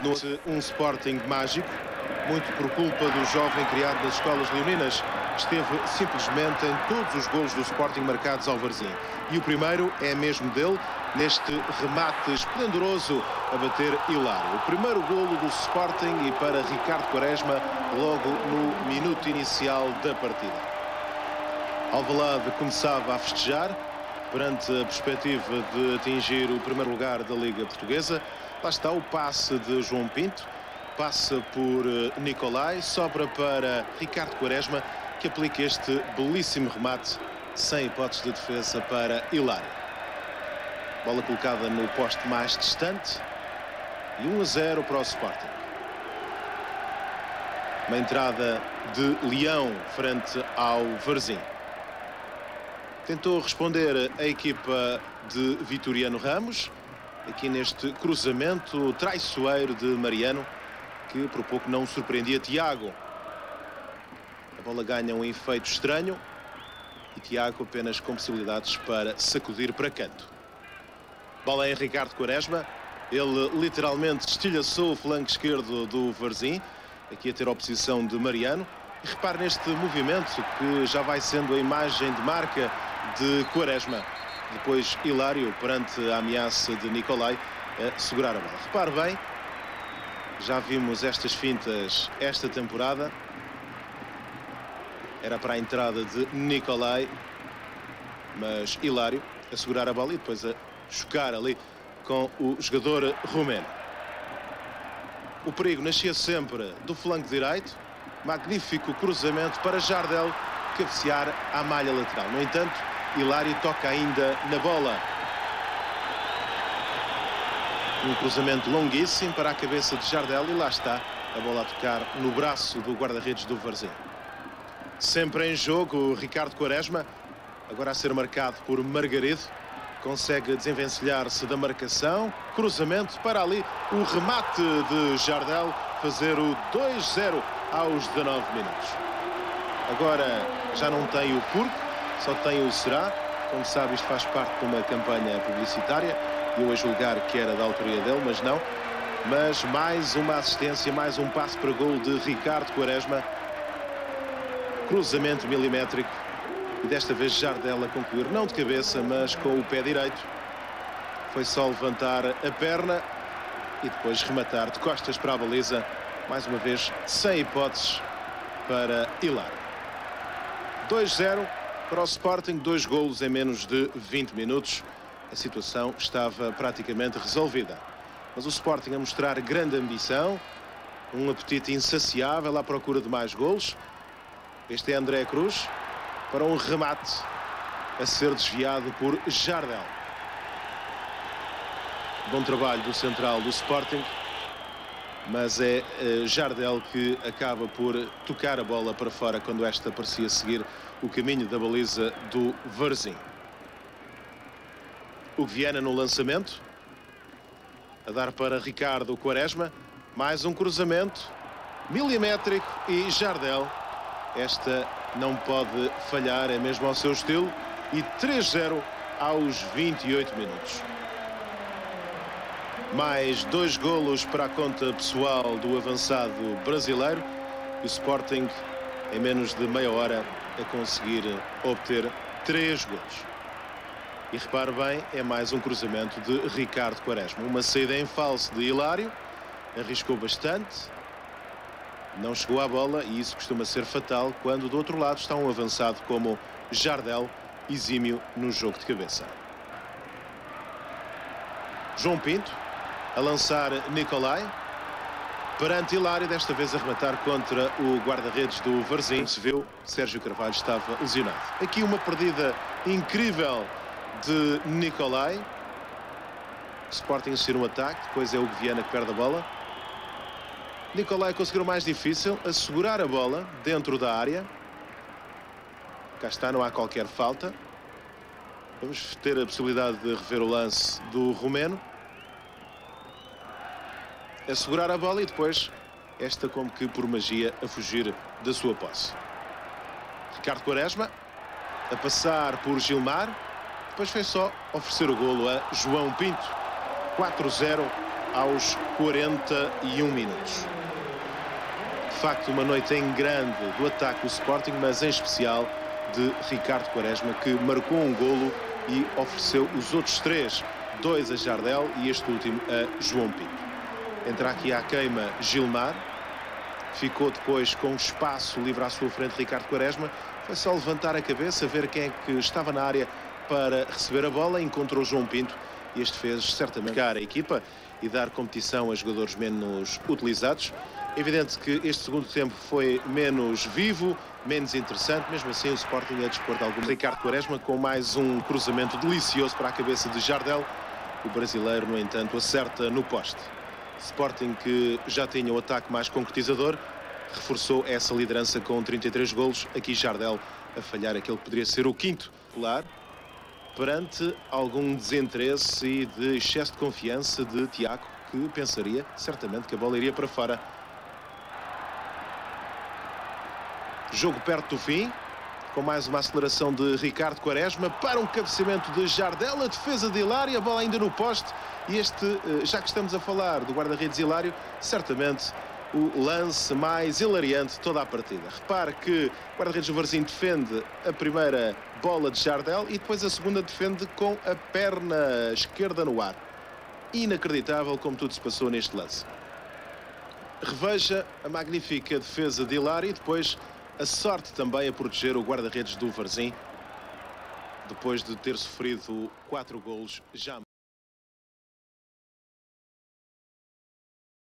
Um Sporting mágico, muito por culpa do jovem criado nas escolas leoninas, esteve simplesmente em todos os golos do Sporting marcados ao Varzim. E o primeiro é mesmo dele, neste remate esplendoroso a bater Hilário. O primeiro golo do Sporting e para Ricardo Quaresma logo no minuto inicial da partida. Alvalade começava a festejar perante a perspectiva de atingir o primeiro lugar da Liga Portuguesa. Lá está o passe de João Pinto, passa por Nicolai, sobra para Ricardo Quaresma, que aplica este belíssimo remate sem hipótese de defesa para Hilário. Bola colocada no poste mais distante e 1-0 para o Sporting. Uma entrada de Leão frente ao Varzim. Tentou responder a equipa de Vitoriano Ramos, aqui neste cruzamento traiçoeiro de Mariano, que por pouco não surpreendia Tiago. A bola ganha um efeito estranho e Tiago apenas com possibilidades para sacudir para canto. Bola em Ricardo Quaresma, ele literalmente estilhaçou o flanco esquerdo do Varzim, aqui a ter a oposição de Mariano. E repare neste movimento que já vai sendo a imagem de marca de Quaresma. Depois Hilário perante a ameaça de Nicolai a segurar a bola. Repare bem, já vimos estas fintas esta temporada. Era para a entrada de Nicolai, mas Hilário a segurar a bola e depois a chocar ali com o jogador romeno. O perigo nascia sempre do flanco direito. Magnífico cruzamento para Jardel cabecear à malha lateral. No entanto, Hilário toca ainda na bola. Um cruzamento longuíssimo para a cabeça de Jardel e lá está a bola a tocar no braço do guarda-redes do Varzim. Sempre em jogo o Ricardo Quaresma, agora a ser marcado por Margaredo. Consegue desenvencilhar-se da marcação. Cruzamento para ali o remate de Jardel, fazer o 2-0 aos 19 minutos. Agora já não tem o porque, só tem o será. Como sabe, isto faz parte de uma campanha publicitária. Eu a julgar que era da autoria dele, mas não. Mas mais uma assistência, mais um passe para gol de Ricardo Quaresma. Cruzamento milimétrico. E desta vez Jardel a concluir, não de cabeça, mas com o pé direito. Foi só levantar a perna e depois rematar de costas para a baliza. Mais uma vez, sem hipóteses para Hilário. 2-0 para o Sporting, 2 golos em menos de 20 minutos. A situação estava praticamente resolvida. Mas o Sporting a mostrar grande ambição, um apetite insaciável à procura de mais golos. Este é André Cruz, para um remate a ser desviado por Jardel. Bom trabalho do central do Sporting, mas é Jardel que acaba por tocar a bola para fora quando esta parecia seguir o caminho da baliza do Varzim. O Viana no lançamento, a dar para Ricardo Quaresma, mais um cruzamento milimétrico e Jardel. Esta não pode falhar, é mesmo ao seu estilo. E 3-0 aos 28 minutos. Mais 2 golos para a conta pessoal do avançado brasileiro. E o Sporting, em menos de meia hora, a conseguir obter 3 golos. E repare bem, é mais um cruzamento de Ricardo Quaresma. Uma saída em falso de Hilário. Arriscou bastante. Não chegou à bola e isso costuma ser fatal quando do outro lado está um avançado como Jardel, exímio no jogo de cabeça. João Pinto a lançar Nicolai perante Hilário, desta vez a rematar contra o guarda-redes do Varzim. Se viu, Sérgio Carvalho estava lesionado. Aqui uma perdida incrível de Nicolai. Sporting insistir no ataque, depois é o Viana que perde a bola. Nicolai conseguiu o mais difícil, assegurar a bola dentro da área. Cá está, não há qualquer falta. Vamos ter a possibilidade de rever o lance do romeno. Assegurar a bola e depois esta como que por magia a fugir da sua posse. Ricardo Quaresma a passar por Gilmar. Depois foi só oferecer o golo a João Pinto. 4-0 aos 41 minutos. De facto, uma noite em grande do ataque do Sporting, mas em especial de Ricardo Quaresma, que marcou um golo e ofereceu os outros 3, 2 a Jardel e este último a João Pinto. Entra aqui à queima Gilmar, ficou depois com espaço livre à sua frente Ricardo Quaresma, foi só levantar a cabeça, ver quem é que estava na área para receber a bola, encontrou João Pinto e este fez certamente marcar a equipa e dar competição a jogadores menos utilizados. Evidente que este segundo tempo foi menos vivo, menos interessante, mesmo assim o Sporting a dispor de algum. Ricardo Quaresma com mais um cruzamento delicioso para a cabeça de Jardel. O brasileiro, no entanto, acerta no poste. Sporting, que já tinha o ataque mais concretizador, reforçou essa liderança com 33 golos. Aqui Jardel a falhar aquele que poderia ser o quinto popular, perante algum desinteresse e de excesso de confiança de Tiago, que pensaria certamente que a bola iria para fora. Jogo perto do fim, com mais uma aceleração de Ricardo Quaresma para um cabeceamento de Jardel, a defesa de Hilário, a bola ainda no poste. E este, já que estamos a falar do guarda-redes Hilário, certamente o lance mais hilariante de toda a partida. Repare que o guarda-redes do Varzim defende a primeira bola de Jardel e depois a segunda defende com a perna esquerda no ar. Inacreditável como tudo se passou neste lance. Reveja a magnífica defesa de Hilário e depois a sorte também a proteger o guarda-redes do Varzim, depois de ter sofrido 4 golos já.